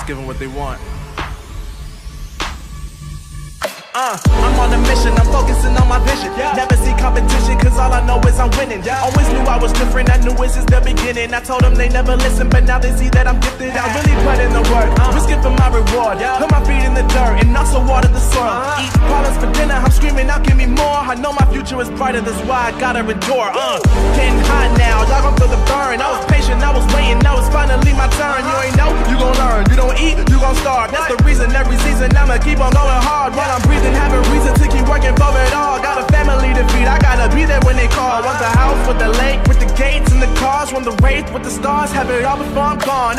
Let's give them what they want. I'm on a mission, I'm focusing on my vision. Never see competition, cause all I know is I'm winning. Always knew I was different, I knew it since the beginning. I told them they never listen, but now they see that I'm gifted. I really put in the work, risking for my reward. Put my feet in the dirt and also water the soil. Eat problems for dinner, I'm screaming out, give me more. I know my future is brighter, that's why I gotta endure. Getting hot now, y'all gon' feel the burn. I was patient, I was waiting, now it's finally my turn. You ain't know, you gon' learn. You don't eat, you gon' starve. That's the reason every season I'ma keep on going hard. While I'm breathing, have a reason to keep working for it all. Got a family to feed, I gotta be there when they call. Want the house with the lake, with the gates and the cars. Want the wraith with the stars, have it all before I'm gone.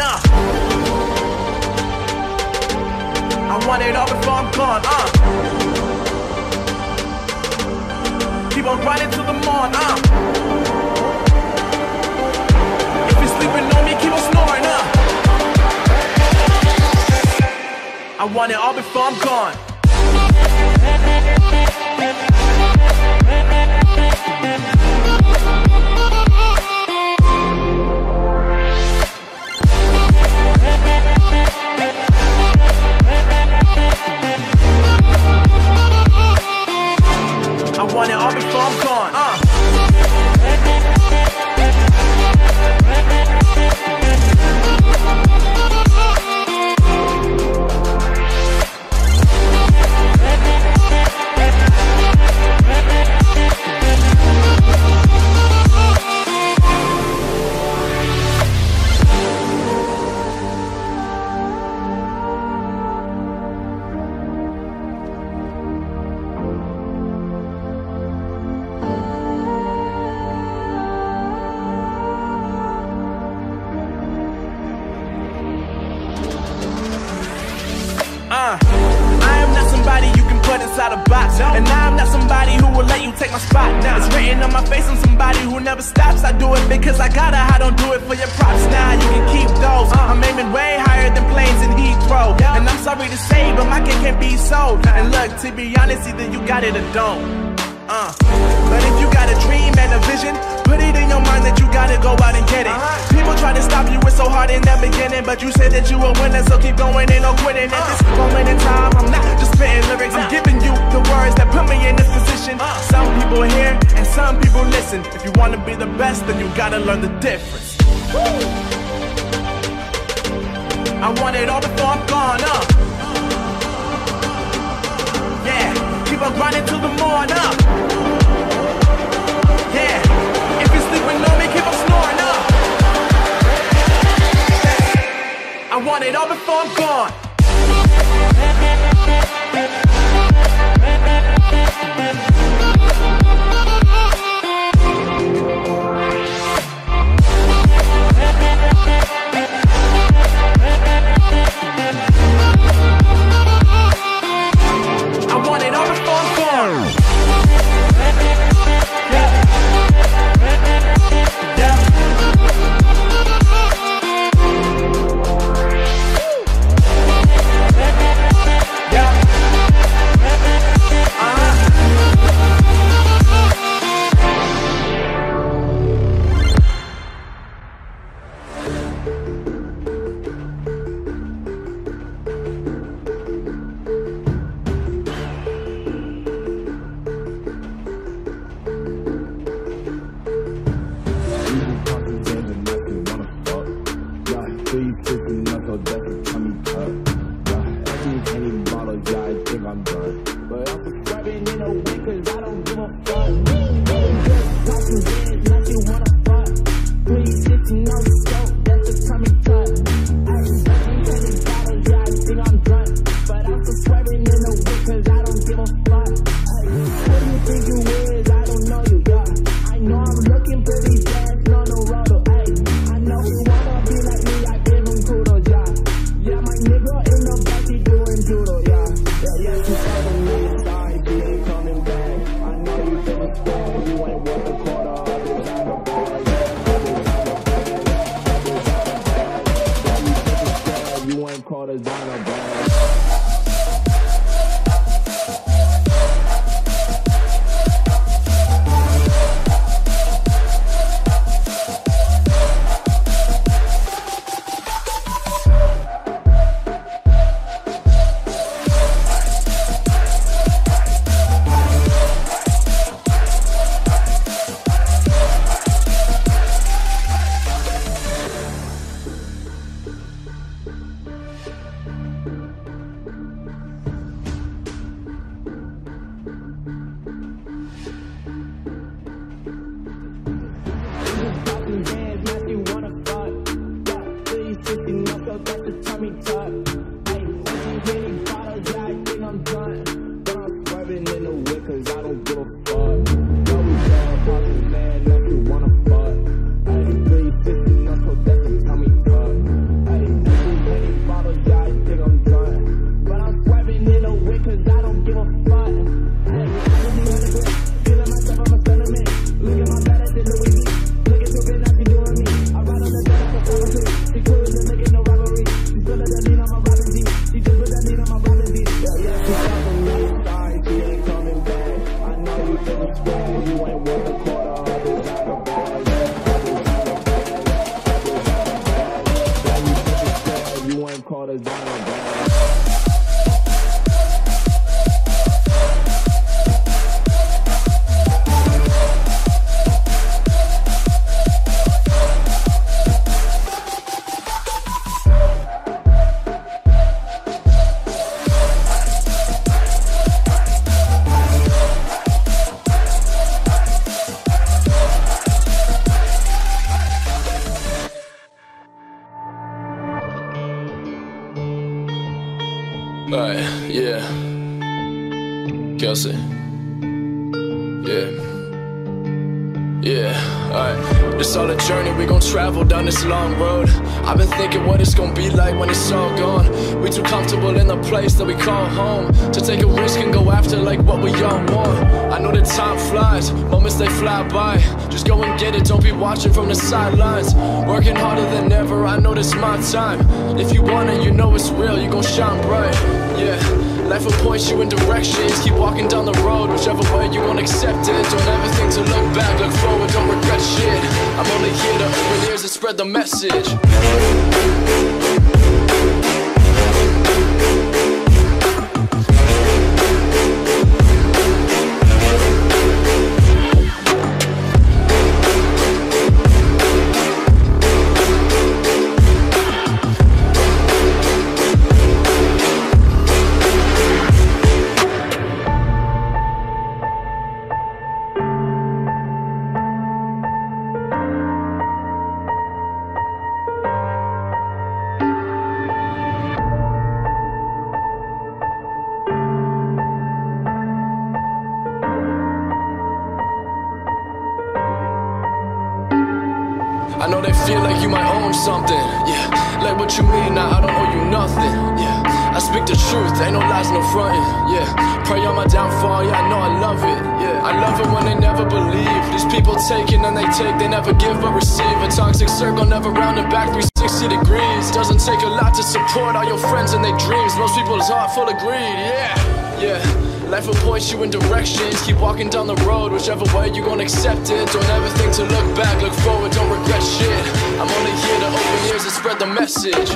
I want it all before I'm gone. Keep on grinding till the morn. If you're sleeping on me, keep on snoring. I want it all before I'm gone. I want it all before I'm gone. I am not somebody you can put inside a box, and I am not somebody who will let you take my spot. It's written on my face, I'm somebody who never stops. I do it because I gotta, I don't do it for your props. Nah, you can keep those. I'm aiming way higher than planes in Heathrow, and I'm sorry to say, but my kid can't be sold. And look, to be honest, either you got it or don't. But if you got a dream and a vision, put it in your mind that you gotta go out and get it. People try to stop you, it's so hard in the beginning, but you said that you were winning, so keep going, ain't no quitting. At this moment in time, I'm not just spitting lyrics, I'm giving you the words that put me in this position. Some people hear and some people listen. If you wanna be the best, then you gotta learn the difference. I want it all before I'm gone. Yeah, keep on grinding till the morn. Yeah, if you're sleeping on me, keep on snoring. I want it all before I'm gone. I want it all before I'm gone. bottle, got the tummy tuck. Hey, many bottles, yeah, I think I'm done. But I'm swerving in the wind, cause I don't give a fuck. No, we down, poppin' man, if you wanna fuck. Hey, 350, no, so that's the tummy tuck. Hey, many bottles, yeah, I think I'm done. But I'm swerving in the wind, cause I don't give a fuck. Hey, feeling myself, I'm a sentiment. Look at my bed at the Louis V. Look at the bit I be doing me. I ride on the jet for poetry. She cool as look at no robbery. She feel like that lean on my Robin D. She just put that lean on my Robin D. Yeah, she talking me. Sorry, she ain't coming back. I know you think it's bad. You ain't worth a quarter of this out of bag. Yeah, you think it's bad. You ain't caught us down a bag. Alright, yeah. Kelsey. Yeah, alright. It's all a journey, we gon' travel down this long road. I've been thinking what it's gon' be like when it's all gone. We too comfortable in the place that we call home to take a risk and go after like what we all want. I know that time flies, moments they fly by. Just go and get it, don't be watching from the sidelines. Working harder than ever, I know this my time. If you want it, you know it's real, you gon' shine bright. Yeah, life will point you in directions. Keep walking down the road, whichever way you gon' accept it. Don't ever think to look back, look forward, don't regret shit. I'm only here to open ears and spread the message. I know they feel like you might own something, yeah. Like what you mean, now I don't owe you nothing, yeah. I speak the truth, ain't no lies, no frontin', yeah. Pray on my downfall, yeah, I know I love it, yeah. I love it when they never believe. These people taking and they take, they never give but receive. A toxic circle, never round and back 360 degrees. Doesn't take a lot to support all your friends and their dreams. Most people's heart full of greed, yeah. Life will point you in directions. Keep walking down the road, whichever way you gon' accept it. Don't ever think to look back, look forward, don't regret shit. I'm only here to open ears and spread the message.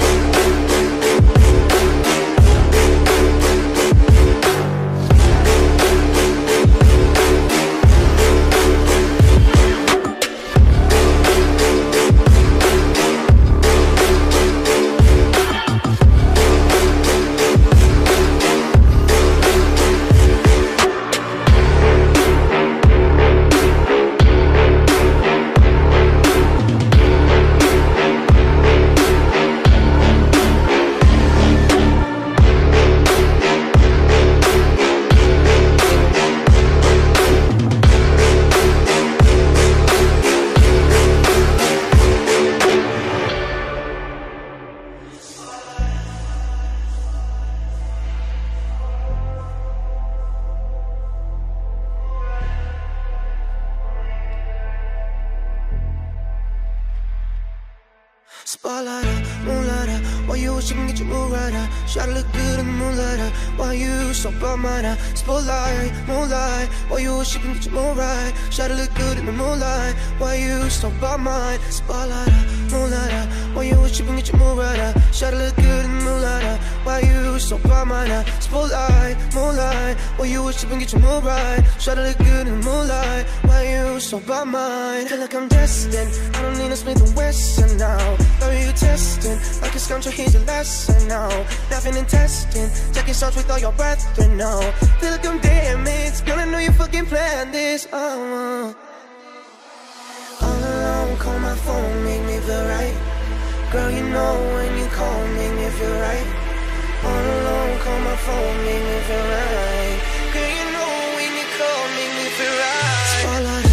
Spotlighter, moonlighter, why you wish you can get your mood right? Try to look good in the moonlighter, why you so bummed? Spotlight, moonlight, why you wish you can get your mood right? Try to look good in the moonlight, why you so bummed? Spotlighter, moonlighter, why you wish you can get your mood right? Try to look good in the moonlighter, why you so bummed? Spotlight, moonlight, why you wish you can get your mood right? Try to look good in the moonlight, why you so bummed? Feel like I'm destined, I don't need a Smith & Wesson now. Baby, you testing, like a scoundrel, here's your lesson now. Nothing in testing, checking shots with all your brethren now. Feel like I'm damaged, girl, I know you fucking planned this. All alone, call my phone, make me feel right. Girl, you know when you call me, make me feel right. All alone, call my phone, make me feel right. Girl, you know when you call me, make me feel right. Spotlight.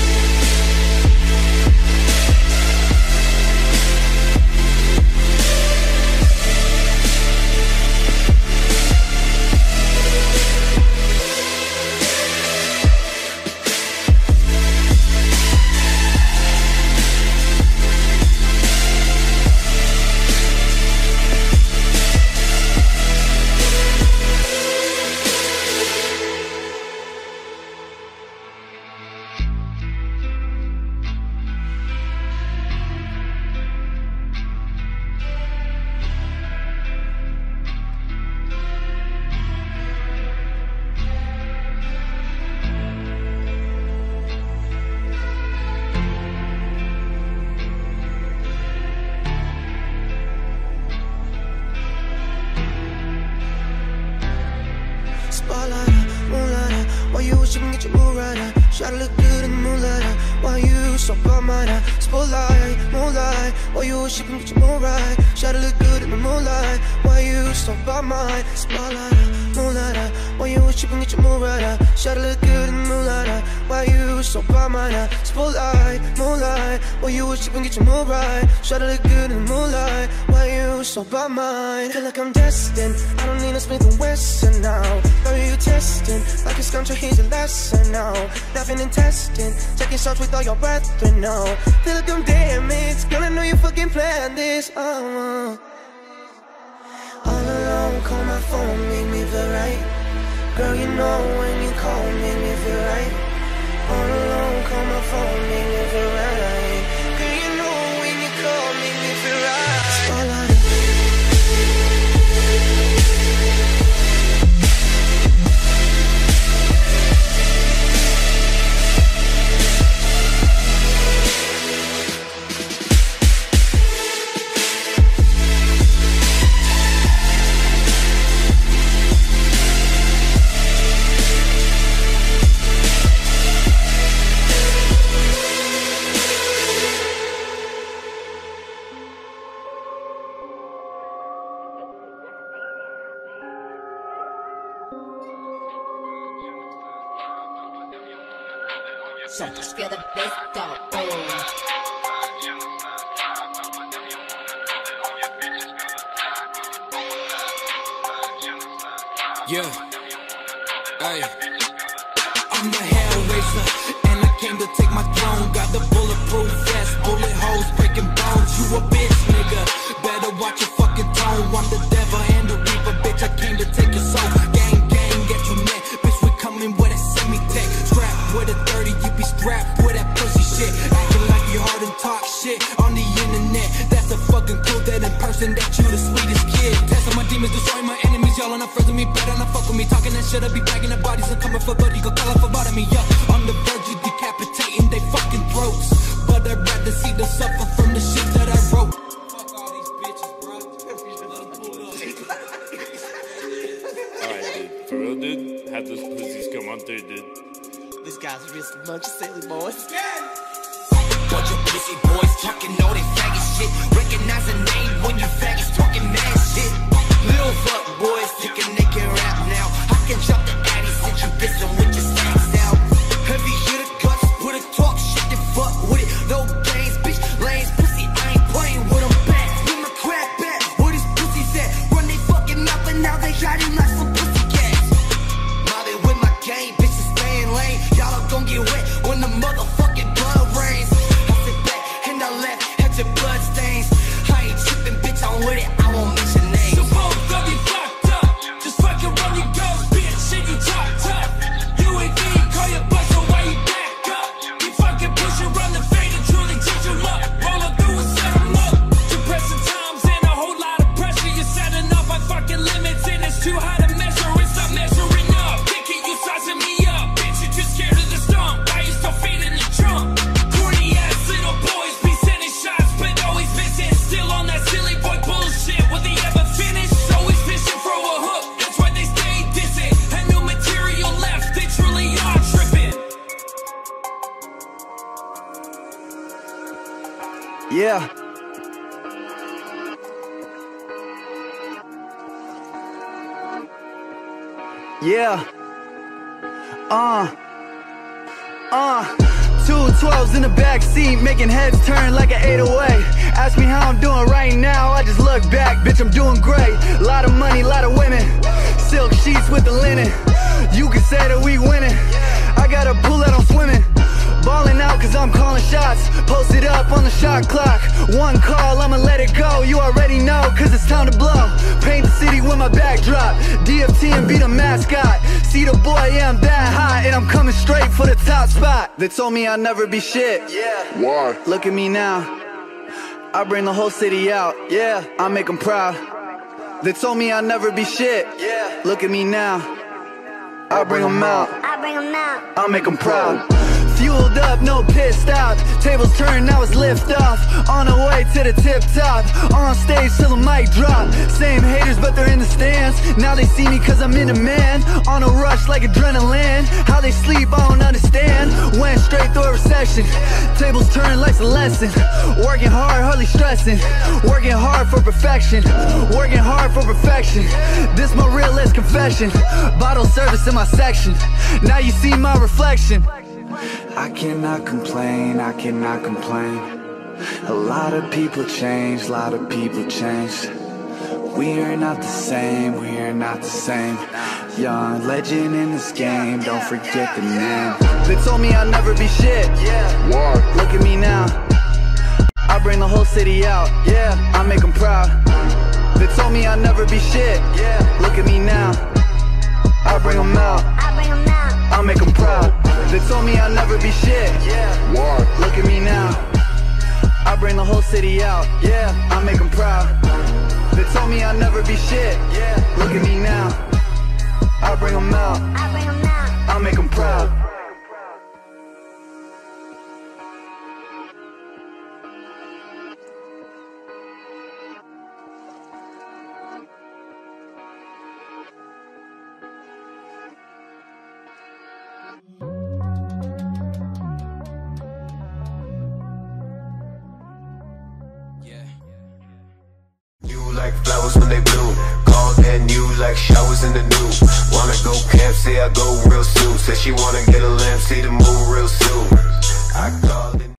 Try to look good in the moonlight. Why you so bummed? Spotlight, moonlight. Why you wish you can get your mood right? Try to look good in the moonlight. Why you so bummed? Spotlight, moonlight. Why you wish you can get your mood right? Try to look good in the moonlight. Why you so bummed? Spotlight, moonlight. Why you wish you can get your mood right? Try to look good in the moonlight. Why you so bummed? Feel like I'm destined. I don't need no Smith & Wesson now. Are you testing? Like it's gonna here's a lesson now. Nothing in testing, taking shots with all your brethren now. Feel like I'm damaged, girl, I know you fucking planned this. All alone, call my phone, make me feel right. Girl, you know when you call, make me feel right. All alone, call my phone, make me feel right. Girl, you know when you call, make me feel right. Spotlight. So just feel the bass go boom. Yeah, hey, I'm the hell racer, and I came to take my throne. Got the bulletproof vest, bullet holes breaking bones. You a bitch, nigga, better watch your fucking tone. I'm the devil and the reaper, bitch, I came to take your soul. Gang, gang, get you met, bitch, we coming with a semi-tech. Strapped with a 30, you be strapped with that pussy shit. Acting like you hard and talk shit on the internet. That's a fucking clue that in person that you the sweetest kid. Testing my demons, destroying my enemies, y'all and I'm friends with me, better not fuck with me. Talking that shit, I be bagging the bodies and coming for bloody, go call it for bottom me, yeah. On the verge of decapitating they fucking throats, but I'd rather see them suffer from the shit that I wrote. Fuck all these bitches, bro. Alright, dude. For real, dude? Have those pussies come on through, dude. This guy's just a bunch of silly boys. Bunch of pussy boys talking all that faggot shit. Recognize a name when you faggots talking mad shit. Little fuck boys thinking they can rap now. I can drop the addy since you dissing with your stacks out. Heavy hitter guts, put a talk shit and fuck with it. No games, bitch, lanes, pussy, I ain't playing with them back. With my crap back, where these pussies at? Run they fucking mouth and now they hiding like some pussy cats. Mobbing with my game, bitches staying lame. Y'all are gon' get wet when the motherfucking blood rains. I sit back and I laugh at your blood stains. I ain't tripping, bitch, I'm with it, I won't mention names. So both of you fucked up, just fucking run your girls, bitch, and you talk tough. UAV, call your butt, so why you back up? You fucking push and run the fade and truly teach you luck. All I do is set them up. Depressing times and a whole lot of pressure. You're setting up my fucking limits and it's too high to measure. It's not measuring up. Thinking you sizing me up, bitch, you're too scared of the stump. Why you still feeding the trunk? Corny ass little boys be sending shots, but always missing. Still on that silly boy bullshit. Will they ever finish? Always fishing for a hook. That's why they stay dissing. And new material left. They truly are tripping. Yeah. Yeah. 212s in the back seat, making heads turn like an 808. Ask me how I'm doing right now, I just look back, bitch, I'm doing great. Lot of money, lot of women, silk sheets with the linen. You can say that we winning. I got a pool that I'm swimming, ballin' out cause I'm calling shots. Posted up on the shot clock, one call, I'ma let it go. You already know cause it's time to blow. Paint the city with my backdrop, DFT and be the mascot. See the boy, yeah, I'm that hot, and I'm coming straight for the top spot. They told me I'd never be shit. Yeah. Why? Look at me now, I bring the whole city out. Yeah, I make them proud. They told me I'd never be shit. Yeah. Look at me now, I bring them out. I bring them out. I make them proud. Fueled up, no pissed out. Tables turn, now it's lift off. On the way to the tip top. On stage till the mic drop. Same haters, but they're in the stands. Now they see me cause I'm in demand. On a rush like adrenaline. How they sleep, I don't understand. Went straight through a recession. Tables turn, life's a lesson. Working hard, hardly stressing. Working hard for perfection. Working hard for perfection. This my realest confession. Bottle service in my section. Now you see my reflection. I cannot complain, I cannot complain. A lot of people change, a lot of people change. We are not the same, we are not the same. Young legend in this game, don't forget the name. They told me I'd never be shit. Yeah. Why? Look at me now, I bring the whole city out. Yeah, I make them proud. They told me I'd never be shit. Yeah. Look at me now, I bring them out. I bring them out. I make them proud. They told me I'd never be shit. Yeah. Why? Look at me now, I bring the whole city out. Yeah, I make them proud. They told me I'd never be shit. Yeah. Look at me now, I bring them out. I bring them out. I make them proud. Like flowers when they bloom, called that new like showers in the new. Wanna go camp, say I go real soon. Said she wanna get a lamb, see the